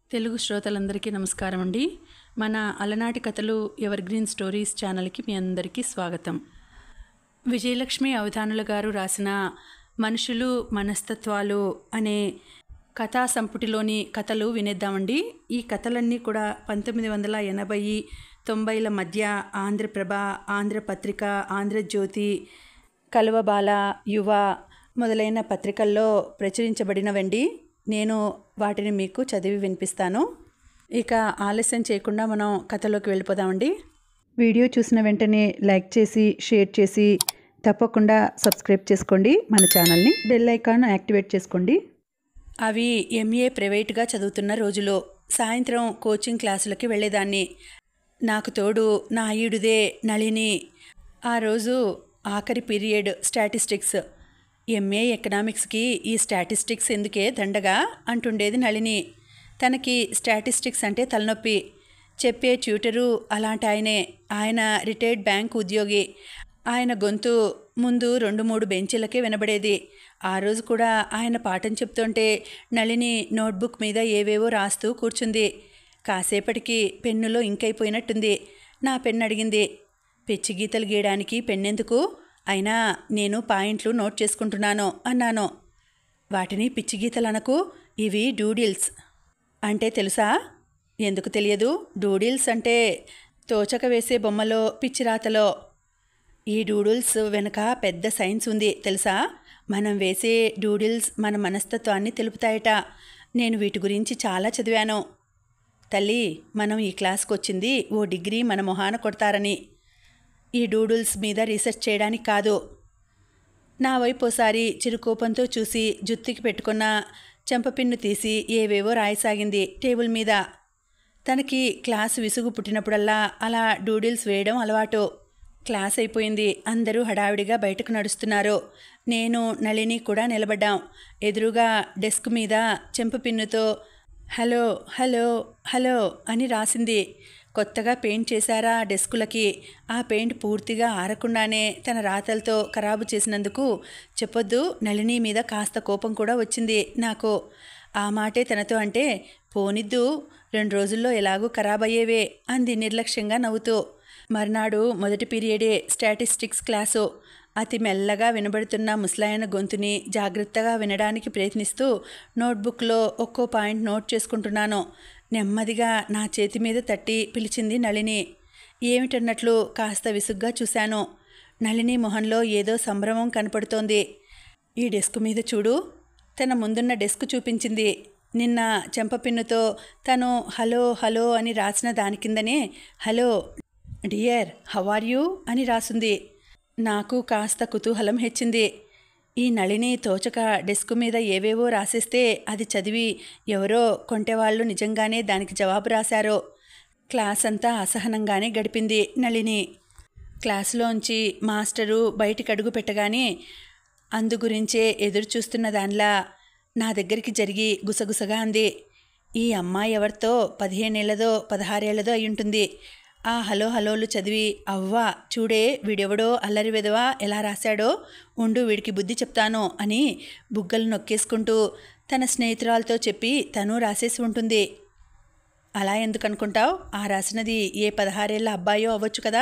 తెలుగు శ్రోతలందరికీ నమస్కారం అండి. మన అలనాటి కథలు ఎవర్ గ్రీన్ స్టోరీస్ ఛానల్కి మీ అందరికీ స్వాగతం. విజయలక్ష్మి అవధానుల గారు రాసిన మనుషులు మనస్తత్వాలు అనే కథా సంపుటిలోని కథలు వినేద్దామండి. ఈ కథలన్నీ కూడా 1980, 90ల మధ్య ఆంధ్రప్రభ, ఆంధ్రపత్రిక, ఆంధ్రజ్యోతి, కలువబాల, యువ మొదలైన పత్రికల్లో ప్రచురించబడినవండి. నేను వాటిని మీకు చదివి వినిపిస్తాను. ఇక ఆలస్యం చేయకుండా మనం కథలోకి వెళ్ళిపోదామండి. వీడియో చూసిన వెంటనే లైక్ చేసి, షేర్ చేసి, తప్పకుండా సబ్స్క్రైబ్ చేసుకోండి మన ఛానల్ని. బెల్ ఐకాన్ యాక్టివేట్ చేసుకోండి. అవి ఎంఏ ప్రైవేట్గా చదువుతున్న రోజులో సాయంత్రం కోచింగ్ క్లాసులకి వెళ్ళేదాన్ని. నాకు తోడు నా ఈడుదే నళిని. ఆ రోజు ఆఖరి పీరియడ్ స్టాటిస్టిక్స్. ఎంఏ ఎకనామిక్స్కి ఈ స్టాటిస్టిక్స్ ఎందుకే దండగా అంటుండేది నళిని. తనకి స్టాటిస్టిక్స్ అంటే తలనొప్పి. చెప్పే ట్యూటరు అలాంటి ఆయన రిటైర్డ్ బ్యాంక్ ఉద్యోగి. ఆయన గొంతు ముందు 2-3 బెంచీలకే వినబడేది. ఆ రోజు కూడా ఆయన పాఠం చెప్తుంటే నళిని నోట్బుక్ మీద ఏవేవో రాస్తూ కూర్చుంది. కాసేపటికి పెన్నులో ఇంకైపోయినట్టుంది. నా పెన్ను అడిగింది. పిచ్చి గీతలు గీయడానికి పెన్నెందుకు? అయినా నేను పాయింట్లు నోట్ చేసుకుంటున్నాను అన్నాను. వాటిని పిచ్చి గీతలు అనకు, ఇవి డూడిల్స్ అంటే తెలుసా? ఎందుకు తెలియదు? డూడిల్స్ అంటే తోచక వేసే బొమ్మలో, పిచ్చిరాతలో. ఈ డూడిల్స్ వెనుక పెద్ద సైన్స్ ఉంది తెలుసా? మనం వేసే డూడిల్స్ మన మనస్తత్వాన్ని తెలుపుతాయట. నేను వీటి గురించి చాలా చదివాను. తల్లి, మనం ఈ క్లాస్కి వచ్చింది ఓ డిగ్రీ మన మొహాన కొడతారని, ఈ డూడుల్స్ మీద రీసెర్చ్ చేయడానికి కాదు. నా వైపు ఓసారి చిరుకోపంతో చూసి జుత్తికి పెట్టుకున్న చెంపపిన్ను తీసి ఏవేవో రాయసాగింది టేబుల్ మీద. తనకి క్లాసు విసుగు పుట్టినప్పుడల్లా అలా డూడిల్స్ వేయడం అలవాటు. క్లాస్ అయిపోయింది. అందరూ హడావిడిగా బయటకు నడుస్తున్నారు. నేను నళిని కూడా నిలబడ్డాం. ఎదురుగా డెస్క్ మీద చెంపపిన్నుతో హలో హలో హలో అని రాసింది. కొత్తగా పెయింట్ చేశారా డెస్కులకి. ఆ పెయింట్ పూర్తిగా ఆరకుండానే తన రాతలతో ఖరాబు చేసినందుకు చెప్పొద్దు, నళిని మీద కాస్త కోపం కూడా వచ్చింది నాకు. ఆ మాటే తనతో అంటే, పోనిద్దు, 2 రోజుల్లో ఎలాగూ ఖరాబయ్యేవే అంది నిర్లక్ష్యంగా నవ్వుతూ. మర్నాడు మొదటి పీరియడే స్టాటిస్టిక్స్ క్లాసు. అతి మెల్లగా వినబడుతున్న ముసలాయన గొంతుని జాగ్రత్తగా వినడానికి ప్రయత్నిస్తూ నోట్బుక్లో ఒక్కో పాయింట్ నోట్ చేసుకుంటున్నాను. నెమ్మదిగా నా చేతి మీద తట్టి పిలిచింది నళిని. ఏమిటన్నట్లు కాస్త విసుగ్గా చూశాను. నళిని మొహంలో ఏదో సంభ్రమం కనపడుతోంది. ఈ డెస్క్ మీద చూడు. తన ముందున్న డెస్క్ చూపించింది. నిన్న చెంపపిన్నుతో తను హలో హలో అని రాసిన దాని కిందనే hello dear how are you అని రాసుంది. నాకు కాస్త కుతూహలం హెచ్చింది. ఈ నళిని తోచక డెస్క్ మీద ఏవేవో రాసేస్తే అది చదివి ఎవరో కొంటేవాళ్ళు నిజంగానే దానికి జవాబు రాశారో. క్లాస్ అంతా అసహనంగానే గడిపింది నళిని. క్లాసులోంచి మాస్టరు బయటికి అడుగు పెట్టగానే అందు గురించే ఎదురు చూస్తున్న దానిలా నా దగ్గరికి జరిగి గుసగుసగా అంది. ఈ అమ్మాయి ఎవరితో 15 ఏళ్లదో 16 ఏళ్లదో అయ్యుంటుంది. ఆ హలో హలోలు చదివి అవ్వా చూడే వీడెవడో అల్లరి వెదవా ఎలా రాశాడో, ఉండు వీడికి బుద్ధి చెప్తాను అని బుగ్గలు నొక్కేసుకుంటూ తన స్నేహితురాలతో చెప్పి తను రాసేసి ఉంటుంది. అలా ఎందుకు అనుకుంటావు? ఆ రాసినది ఏ 16 ఏళ్ల అబ్బాయో అవ్వచ్చు కదా.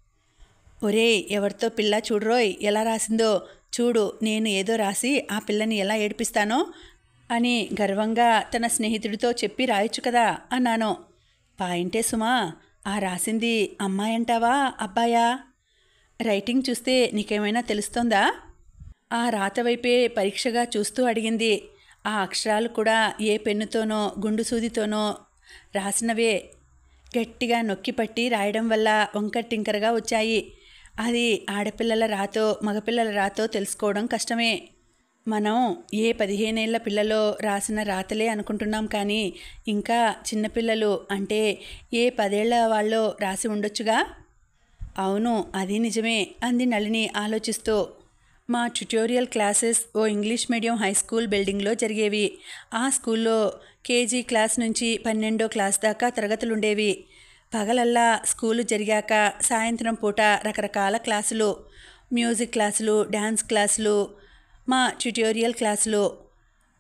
ఒరే, ఎవరితో పిల్ల చూడరోయ్ ఎలా రాసిందో చూడు, నేను ఏదో రాసి ఆ పిల్లని ఎలా ఏడిపిస్తానో అని గర్వంగా తన స్నేహితుడితో చెప్పి రాయొచ్చు కదా అన్నాను. పాయింటే సుమా, ఆ రాసింది అమ్మాయంటావా అబ్బాయా? రైటింగ్ చూస్తే నీకేమైనా తెలుస్తోందా? ఆ రాత వైపే పరీక్షగా చూస్తూ అడిగింది. ఆ అక్షరాలు కూడా ఏ పెన్నుతోనో గుండు సూదితోనో రాసినవే. గట్టిగా నొక్కిపట్టి రాయడం వల్ల వంకటింకరగా వచ్చాయి. అది ఆడపిల్లల రాతో మగపిల్లల రాతో తెలుసుకోవడం కష్టమే. మనం ఏ 15 ఏళ్ల పిల్లలో రాసిన రాతలే అనుకుంటున్నాం కానీ ఇంకా చిన్నపిల్లలు అంటే ఏ 10 ఏళ్ల వాళ్ళో రాసి ఉండొచ్చుగా. అవును, అది నిజమే అంది నళిని ఆలోచిస్తూ. మా ట్యుటోరియల్ క్లాసెస్ ఓ ఇంగ్లీష్ మీడియం హై స్కూల్ బిల్డింగ్లో జరిగేవి. ఆ స్కూల్లో కేజీ క్లాస్ నుంచి 12వ క్లాస్ దాకా తరగతులుండేవి. పగలల్లా స్కూలు జరిగాక సాయంత్రం పూట రకరకాల క్లాసులు, మ్యూజిక్ క్లాసులు, డ్యాన్స్ క్లాసులు, మా ట్యుటోరియల్ క్లాసులు.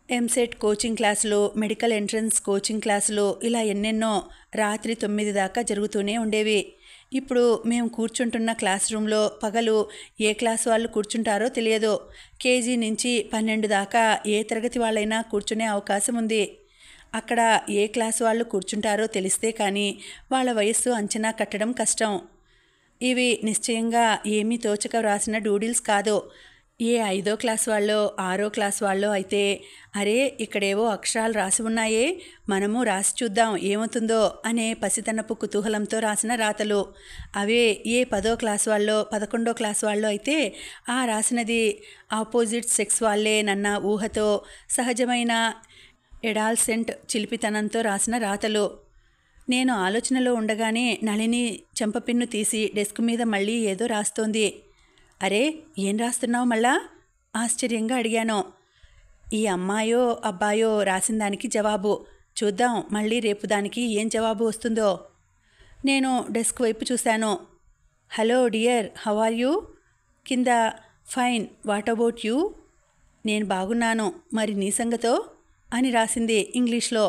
ఎంసెట్ కోచింగ్ క్లాసులు, మెడికల్ ఎంట్రన్స్ కోచింగ్ క్లాసులు, ఇలా ఎన్నెన్నో రాత్రి 9 దాకా జరుగుతూనే ఉండేవి. ఇప్పుడు మేము కూర్చుంటున్న క్లాస్ రూమ్లో పగలు ఏ క్లాస్ వాళ్ళు కూర్చుంటారో తెలియదు. కేజీ నుంచి 12 దాకా ఏ తరగతి వాళ్ళైనా కూర్చునే అవకాశం ఉంది. అక్కడ ఏ క్లాస్ వాళ్ళు కూర్చుంటారో తెలిస్తే కానీ వాళ్ళ వయస్సు అంచనా కట్టడం కష్టం. ఇవి నిశ్చయంగా ఏమీ తోచక వ్రాసిన డూడిల్స్ కాదు. ఏ 5వ క్లాస్ వాళ్ళో 6వ క్లాస్ వాళ్ళో అయితే, అరే ఇక్కడేవో అక్షరాలు రాసి ఉన్నాయే, మనము రాసి చూద్దాం ఏమవుతుందో అనే పసితనపు కుతూహలంతో రాసిన రాతలు. అవే ఏ 10వ క్లాస్ వాళ్ళో 11వ క్లాస్ వాళ్ళో అయితే, ఆ రాసినది ఆపోజిట్ సెక్స్ వాళ్ళేనన్న ఊహతో సహజమైన ఎడాల్సెంట్ చిలిపితనంతో రాసిన రాతలు. నేను ఆలోచనలో ఉండగానే నళిని చెంపపిన్ను తీసి డెస్క్ మీద మళ్ళీ ఏదో రాస్తోంది. అరే ఏం రాస్తున్నావు మళ్ళా? ఆశ్చర్యంగా అడిగాను. ఈ అమ్మాయో అబ్బాయో రాసిన దానికి జవాబు. చూద్దాం మళ్ళీ రేపు దానికి ఏం జవాబు వస్తుందో. నేను డెస్క్ వైపు చూశాను. Hello dear, how are you? కింద ఫైన్, వాట్ అబౌట్ యూ? నేను బాగున్నాను, మరి నీ సంగతో అని రాసింది ఇంగ్లీష్లో.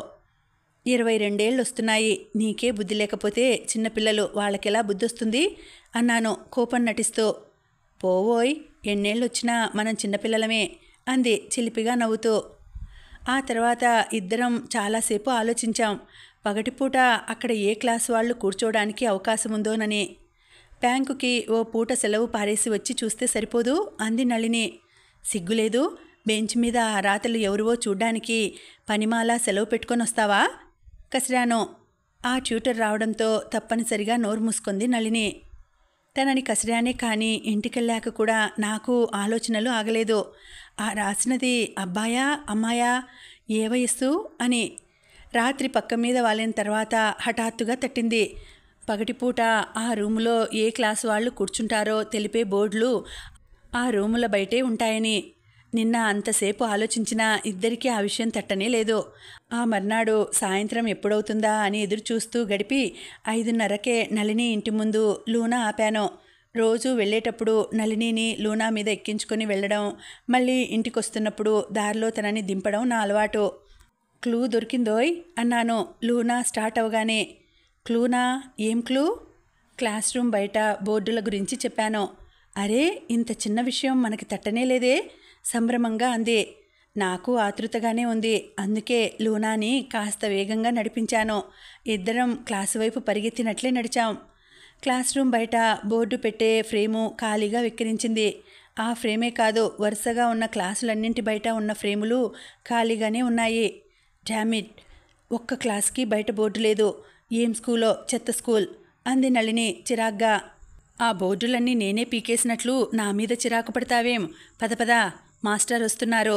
22 ఏళ్ళు వస్తున్నాయి, నీకే బుద్ధి లేకపోతే చిన్నపిల్లలు వాళ్ళకెలా బుద్ధి వస్తుంది అన్నాను కోపం నటిస్తూ. పోవోయ్, ఎన్నేళ్ళొచ్చినా మనం చిన్నపిల్లలమే అంది చిలిపిగా నవ్వుతూ. ఆ తర్వాత ఇద్దరం చాలాసేపు ఆలోచించాం. పగటిపూట అక్కడ ఏ క్లాస్ వాళ్ళు కూర్చోవడానికి అవకాశం ఉందోనని. బ్యాంకుకి ఓ పూట సెలవు పారేసి వచ్చి చూస్తే సరిపోదు అంది నళిని. సిగ్గులేదు, బెంచ్ మీద ఆ రాతలు ఎవరివో చూడ్డానికి పనిమాలా సెలవు పెట్టుకొని వస్తావా? కసిరాను. ఆ ట్యూటర్ రావడంతో తప్పనిసరిగా నోరు మూసుకుంది నళిని. తనని కసిరానే కానీ ఇంటికెళ్ళాక కూడా నాకు ఆలోచనలు ఆగలేదు. ఆ రాసినది అబ్బాయా అమ్మాయా, ఏ వయస్సు అని. రాత్రి పక్క మీద వాలిన తర్వాత హఠాత్తుగా తట్టింది. పగటిపూట ఆ రూములో ఏ క్లాసు వాళ్ళు కూర్చుంటారో తెలిపే బోర్డులు ఆ రూముల బయటే ఉంటాయని. నిన్న అంతసేపు ఆలోచించినా ఇద్దరికీ ఆ విషయం తట్టనే లేదు. ఆ మర్నాడు సాయంత్రం ఎప్పుడవుతుందా అని ఎదురుచూస్తూ గడిపి 5:30కే నళిని ఇంటి ముందు లూనా ఆపాను. రోజు వెళ్ళేటప్పుడు నళినిని లూనా మీద ఎక్కించుకొని వెళ్ళడం, మళ్ళీ ఇంటికొస్తున్నప్పుడు దారిలో తనని దింపడం నా అలవాటు. క్లూ దొరికిందోయ్ అన్నాను లూనా స్టార్ట్ అవగానే. క్లూనా? ఏం క్లూ? క్లాస్ రూమ్ బయట బోర్డుల గురించి చెప్పాను. అరే ఇంత చిన్న విషయం మనకి తట్టనే లేదే సంభ్రమంగా అంది. నాకు ఆతృతగానే ఉంది. అందుకే లూనాని కాస్త వేగంగా నడిపించాను. ఇద్దరం క్లాసు వైపు పరిగెత్తినట్లే నడిచాం. క్లాస్ రూమ్ బయట బోర్డు పెట్టే ఫ్రేము ఖాళీగా వెక్కిరించింది. ఆ ఫ్రేమే కాదు, వరుసగా ఉన్న క్లాసులన్నింటి బయట ఉన్న ఫ్రేములు ఖాళీగానే ఉన్నాయి. డామిట్, ఒక్క క్లాస్కి బయట బోర్డు లేదు. ఏం స్కూలో, చెత్త స్కూల్ అంది నళిని చిరాగ్గా. ఆ బోర్డులన్నీ నేనే పీకేసినట్లు నా మీద చిరాకు పడతావేం? పద మాస్టర్ వస్తున్నారు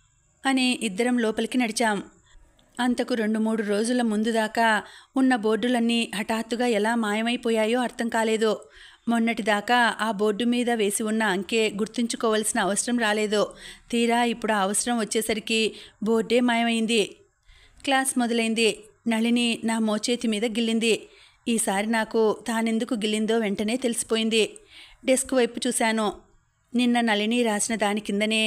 అని ఇద్దరం లోపలికి నడిచాం. అంతకు 2-3 రోజుల ముందు దాకా ఉన్న బోర్డులన్నీ హఠాత్తుగా ఎలా మాయమైపోయాయో అర్థం కాలేదు. మొన్నటిదాకా ఆ బోర్డు మీద వేసి ఉన్న అంకె గుర్తుంచుకోవలసిన అవసరం రాలేదు. తీరా ఇప్పుడు ఆ అవసరం వచ్చేసరికి బోర్డే మాయమైంది. క్లాస్ మొదలైంది. నళిని నా మోచేతి మీద గిల్లింది. ఈసారి నాకు తానెందుకు గిల్లిందో వెంటనే తెలిసిపోయింది. డెస్క్ వైపు చూశాను. నిన్న నళిని రాసిన దాని కిందనే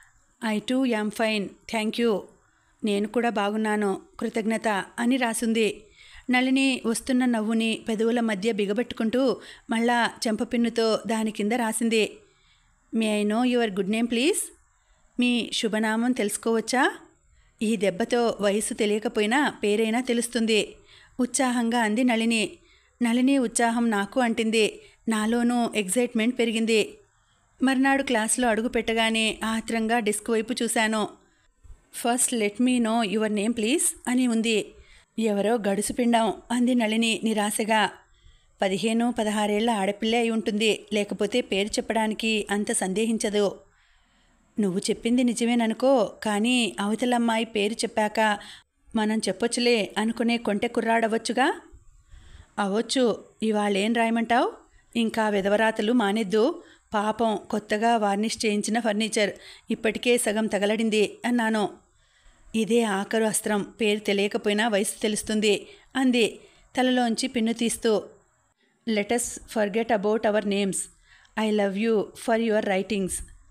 I too am fine, thank you, నేను కూడా బాగున్నాను, కృతజ్ఞత అని రాసుంది. నళిని వస్తున్న నవ్వుని పెదవుల మధ్య బిగబెట్టుకుంటూ మళ్ళా చెంపపిన్నుతో దాని కింద రాసింది. May I know your good name please? మీ శుభనామం తెలుసుకోవచ్చా? ఈ దెబ్బతో వయసు తెలియకపోయినా పేరైనా తెలుస్తుంది ఉత్సాహంగా అంది నళిని. నళిని ఉత్సాహం నాకు అంటింది. నాలోనూ ఎగ్జైట్మెంట్ పెరిగింది. మర్నాడు క్లాసులో అడుగు పెట్టగానే ఆత్రంగా డెస్క్ వైపు చూశాను. First let me know your name please అని ఉంది. ఎవరో గడుసు పిండం అంది నళిని నిరాశగా. 15-16 ఏళ్ల ఆడపిల్లే అయి ఉంటుంది, లేకపోతే పేరు చెప్పడానికి అంత సందేహించదు. నువ్వు చెప్పింది నిజమేననుకో, కానీ అవతలమ్మాయి పేరు చెప్పాక మనం చెప్పొచ్చులే అనుకునే కొంటె కుర్రాడవచ్చుగా. అవ్వచ్చు. ఇవాళేం రాయమంటావు? ఇంకా వెధవరాతలు మానేద్దు. పాపం కొత్తగా వార్నిష్ చేయించిన ఫర్నిచర్ ఇప్పటికే సగం తగలడింది అన్నాను. ఇదే ఆఖరు అస్త్రం, పేరు తెలియకపోయినా వయసు తెలుస్తుంది అంది తలలోంచి పిన్ను తీస్తూ. Let us forget about our names. I love you for your writings.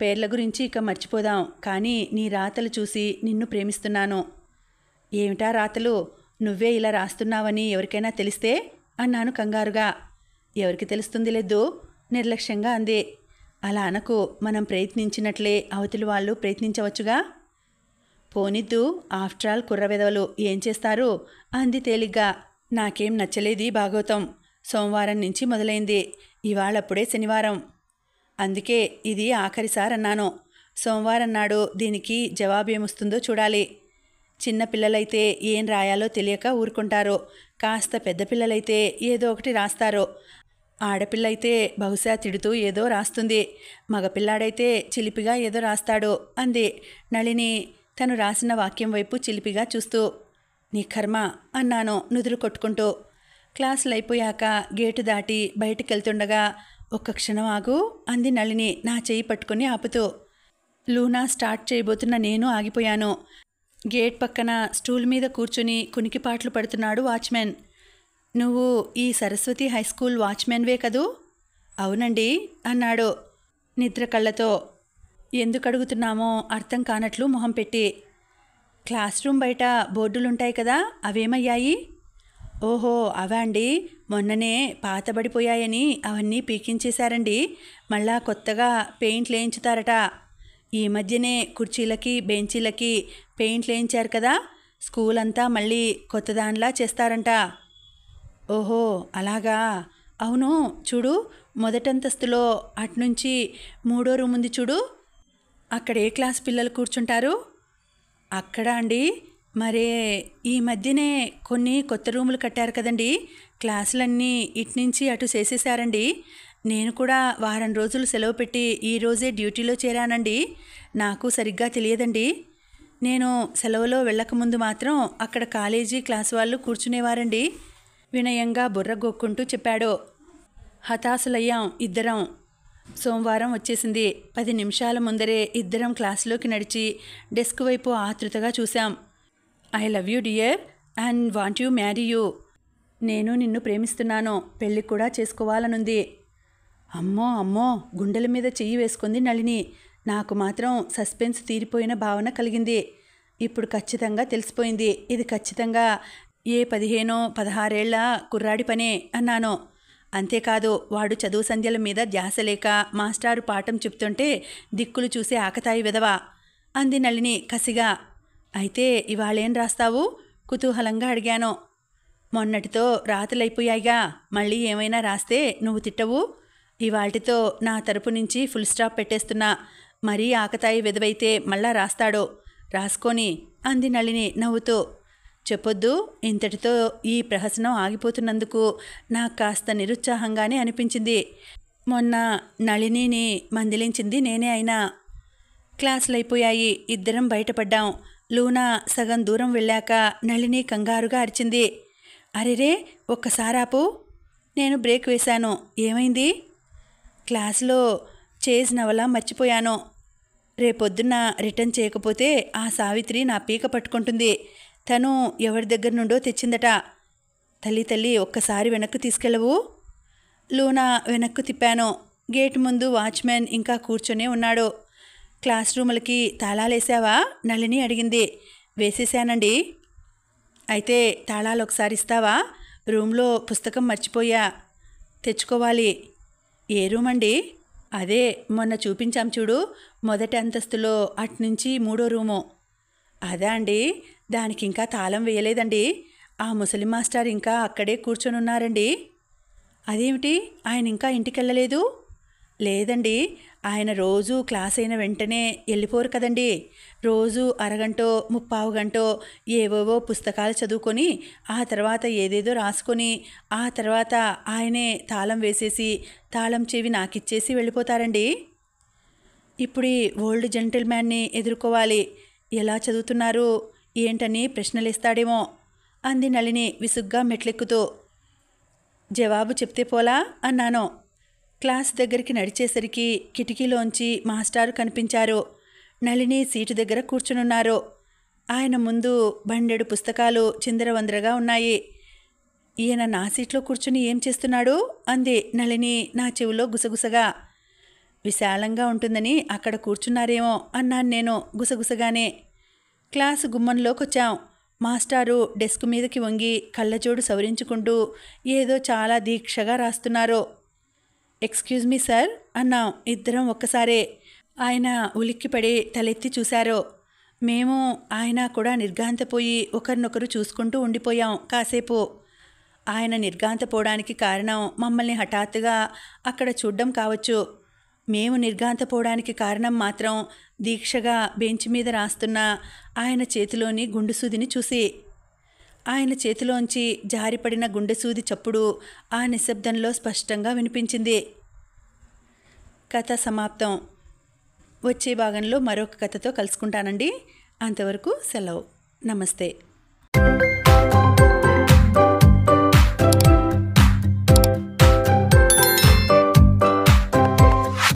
పేర్ల గురించి ఇక మర్చిపోదాం. కానీ నీ రాతలు చూసి నిన్ను ప్రేమిస్తున్నాను. ఏమిటా రాతలు? నువ్వే ఇలా రాస్తున్నావని ఎవరికైనా తెలిస్తే అన్నాను కంగారుగా. ఎవరికి తెలుస్తుంది లేదు, నిర్లక్ష్యంగా అంది. అలా అనకు. మనం ప్రయత్నించినట్లే అవతలి వాళ్ళు ప్రయత్నించవచ్చుగా. పోనిద్దు, ఆఫ్టర్ ఆల్ కుర్ర వెధవలు ఏం చేస్తారు అంది తేలిగ్గా. నాకేం నచ్చలేది భాగవతం. సోమవారం నుంచి మొదలైంది. ఇవాళప్పుడే శనివారం. అందుకే ఇది ఆఖరిసారి అన్నాను. సోమవారం నాడు దీనికి జవాబేమొస్తుందో చూడాలి. చిన్న పిల్లలైతే ఏం రాయాలో తెలియక ఊరుకుంటారు. కాస్త పెద్ద పిల్లలైతే ఏదో ఒకటి రాస్తారు. ఆడపిల్లైతే బహుశా తిడుతూ ఏదో రాస్తుంది. మగపిల్లాడైతే చిలిపిగా ఏదో రాస్తాడు అంది నళిని తను రాసిన వాక్యం వైపు చిలిపిగా చూస్తూ. నీ కర్మ అన్నాను నుదురు కొట్టుకుంటూ. క్లాసులు అయిపోయాక గేటు దాటి బయటికెళ్తుండగా ఒక్క క్షణం ఆగు అంది నళిని నా చెయ్యి పట్టుకుని ఆపుతూ. లూనా స్టార్ట్ చేయబోతున్న నేను ఆగిపోయాను. గేట్ పక్కన స్టూల్ మీద కూర్చుని కునికిపాట్లు పడుతున్నాడు వాచ్మెన్. నువ్వు ఈ సరస్వతి హైస్కూల్ వాచ్మెన్వే కదూ? అవునండి అన్నాడు నిద్ర కళ్ళతో. ఎందుకు అడుగుతున్నామో అర్థం కానట్లు మొహం పెట్టి. క్లాస్ రూమ్ బయట బోర్డులుంటాయి కదా, అవేమయ్యాయి? ఓహో అవా అండి, మొన్ననే పాతబడిపోయాయని అవన్నీ పీకించేశారండి. మళ్ళా కొత్తగా పెయింట్లు వేయించుతారట. ఈ మధ్యనే కుర్చీలకి బెంచీలకి పెయింట్లు వేయించారు కదా, స్కూల్ అంతా మళ్ళీ కొత్తదానిలా చేస్తారంట. ఓహో అలాగా. అవును చూడు, మొదటంతస్తులో అటునుంచి 3వ రూమ్ ఉంది చూడు. అక్కడ ఏ క్లాస్ పిల్లలు కూర్చుంటారు? అక్కడ అండి. మరే ఈ మధ్యనే కొన్ని కొత్త రూములు కట్టారు కదండి, క్లాసులన్నీ ఇటునుంచి అటు చేసేసారండి. నేను కూడా వారం రోజులు సెలవు పెట్టి ఈరోజే డ్యూటీలో చేరానండి. నాకు సరిగ్గా తెలియదండి. నేను సెలవులో వెళ్ళకముందు మాత్రం అక్కడ కాలేజీ క్లాస్ వాళ్ళు కూర్చునేవారండి వినయంగా బుర్ర గొక్కుంటూ చెప్పాడు. హతాశులయ్యాం ఇద్దరం. సోమవారం వచ్చేసింది. 10 నిమిషాల ముందరే ఇద్దరం క్లాసులోకి నడిచి డెస్క్ వైపు ఆతృతగా చూశాం. I love you dear and want you marry you. నేను నిన్ను ప్రేమిస్తున్నాను, పెళ్ళి కూడా చేసుకోవాలనుంది. అమ్మో అమ్మో, గుండెల మీద చెయ్యి వేసుకుంది నళిని. నాకు మాత్రం సస్పెన్స్ తీరిపోయిన భావన కలిగింది. ఇప్పుడు ఖచ్చితంగా తెలిసిపోయింది. ఇది ఖచ్చితంగా ఏ 15-16 ఏళ్ల కుర్రాడి పనే అన్నాను. అంతేకాదు, వాడు చదువు సంధ్యల మీద ధ్యాస లేక మాస్టారు పాఠం చెప్తుంటే దిక్కులు చూసే ఆకతాయి విధవా అంది నళిని కసిగా. అయితే ఇవాళేం రాస్తావు? కుతూహలంగా అడిగాను. మొన్నటితో రాతలైపోయాయిగా, మళ్ళీ ఏమైనా రాస్తే నువ్వు తిట్టవు. ఇవాళ్టితో నా తరపు నుంచి ఫుల్ స్టాప్ పెట్టేస్తున్నా. మరీ ఆకతాయి విధవైతే మళ్ళా రాస్తాడు. రాసుకొని అంది నళిని నవ్వుతూ. చెప్పొద్దు. ఇంతటితో ఈ ప్రహసనం ఆగిపోతున్నందుకు నాకు కాస్త నిరుత్సాహంగానే అనిపించింది. మొన్న నళినిని మందిలించింది నేనే అయినా. క్లాసులైపోయాయి. ఇద్దరం బయటపడ్డాం. లూనా సగం దూరం వెళ్ళాక నళిని కంగారుగా అరిచింది. అరెరే, ఒక్కసారాపు. నేను బ్రేక్ వేశాను. ఏమైంది? క్లాసులో చేజ్ నవల మర్చిపోయాను. రేపొద్దున్న రిటర్న్ చేయకపోతే ఆ సావిత్రి నా పీక పట్టుకుంటుంది. తను ఎవరి దగ్గర నుండో తెచ్చిందట. తల్లి ఒక్కసారి వెనక్కు తీసుకెళ్ళవు? లూనా వెనక్కు తిప్పాను. గేటు ముందు వాచ్మెన్ ఇంకా కూర్చొనే ఉన్నాడు. క్లాస్ రూములకి తాళాలేసావా? నళిని అడిగింది. వేసేసానండి. అయితే తాళాలు ఒకసారి ఇస్తావా? రూమ్లో పుస్తకం మర్చిపోయా, తెచ్చుకోవాలి. ఏ రూమ్ అండి? అదే మొన్న చూపించాం చూడు, మొదటి అంతస్తులో అటునుంచి 3వ రూము. అదా అండి, దానికి ఇంకా తాళం వేయలేదండి. ఆ ముసలి మాస్టర్ ఇంకా అక్కడే కూర్చొనున్నారండి. అదేమిటి, ఆయన ఇంకా ఇంటికెళ్ళలేదు? లేదండి, ఆయన రోజు క్లాస్ అయిన వెంటనే వెళ్ళిపోరు కదండి. రోజు అరగంటో 3/4 గంటో ఏవేవో పుస్తకాలు చదువుకొని ఆ తర్వాత ఏదేదో రాసుకొని ఆ తర్వాత ఆయనే తాళం వేసేసి తాళం చెవి నాకిచ్చేసి వెళ్ళిపోతారండి. ఇప్పుడు ఈ ఓల్డ్ జెంటిల్మ్యాన్ని ఎదుర్కోవాలి. ఎలా చదువుతున్నారు ఏంటని ప్రశ్నలేస్తాడేమో అంది నళిని విసుగ్గా మెట్లెక్కుతూ. జవాబు చెప్తే పోలా అన్నాను. క్లాస్ దగ్గరికి నడిచేసరికి కిటికీలోంచి మాస్టారు కనిపించారు. నళిని సీటు దగ్గర కూర్చునున్నారు. ఆయన ముందు బండెడు పుస్తకాలు చిందరవందరగా ఉన్నాయి. ఈయన నా సీట్లో కూర్చుని ఏం చేస్తున్నాడు అంది నళిని నా చెవిలో గుసగుసగా. విశాలంగా ఉంటుందని అక్కడ కూర్చున్నారేమో అన్నాను నేను గుసగుసగానే. క్లాసు గుమ్మంలోకొచ్చాం. మాస్టారు డెస్క్ మీదకి వంగి కళ్ళజోడు సవరించుకుంటూ ఏదో చాలా దీక్షగా రాస్తున్నారు. ఎక్స్క్యూజ్ మీ సార్ అన్నాం ఇద్దరం ఒక్కసారే. ఆయన ఉలిక్కిపడి తలెత్తి చూశారు. మేము ఆయన కూడా నిర్ఘాంతపోయి ఒకరినొకరు చూసుకుంటూ ఉండిపోయాం కాసేపు. ఆయన నిర్ఘాంతపోవడానికి కారణం మమ్మల్ని హఠాత్తుగా అక్కడ చూడ్డం కావచ్చు. మేము నిర్ఘాంతపోవడానికి కారణం మాత్రం దీక్షగా బెంచ్ మీద రాస్తున్న ఆయన చేతిలోని గుండుసూదిని చూసి. ఆయన చేతిలోంచి జారిపడిన గుండెసూది చప్పుడు ఆ నిశ్శబ్దంలో స్పష్టంగా వినిపించింది. కథ సమాప్తం. వచ్చే భాగంలో మరొక కథతో కలుసుకుంటానండి. అంతవరకు సెలవు. నమస్తే.